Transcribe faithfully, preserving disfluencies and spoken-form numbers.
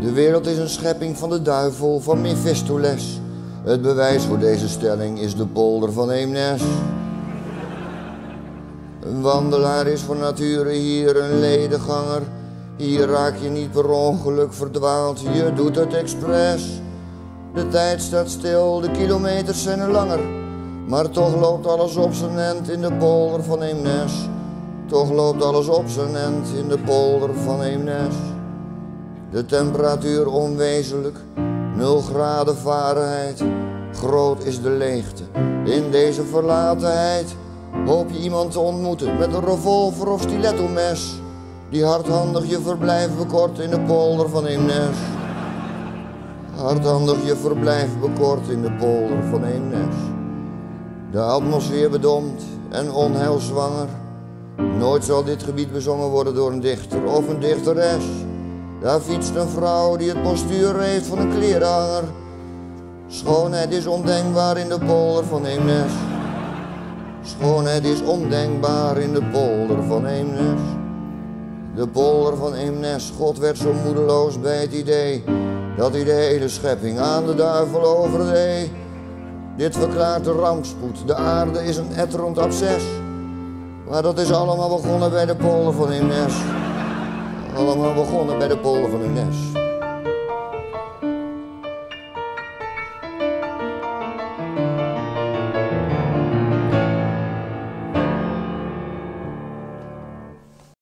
De wereld is een schepping van de duivel, van Mephistopheles. Het bewijs voor deze stelling is de polder van Eemnes. Een wandelaar is van nature hier een ledenganger. Hier raak je niet per ongeluk verdwaald, je doet het expres. De tijd staat stil, de kilometers zijn er langer. Maar toch loopt alles op zijn end in de polder van Eemnes. Toch loopt alles op zijn end in de polder van Eemnes. De temperatuur onwezenlijk, nul graden Fahrenheit. Groot is de leegte in deze verlatenheid. Hoop je iemand te ontmoeten met een revolver of stilettomes, die hardhandig je verblijf bekort in de polder van Eemnes. Hardhandig je verblijf bekort in de polder van Eemnes. De atmosfeer bedompt en onheilzwanger. Nooit zal dit gebied bezongen worden door een dichter of een dichteres. Daar fietst een vrouw die het postuur heeft van een klerenhanger. Schoonheid is ondenkbaar in de polder van Eemnes. Schoonheid is ondenkbaar in de polder van Eemnes. De polder van Eemnes, God werd zo moedeloos bij het idee dat hij de hele schepping aan de duivel overdeed. Dit verklaart de rampspoed, de aarde is een etterend absces. Maar dat is allemaal begonnen bij de polder van Eemnes. Allemaal begonnen bij de polder van Eemnes.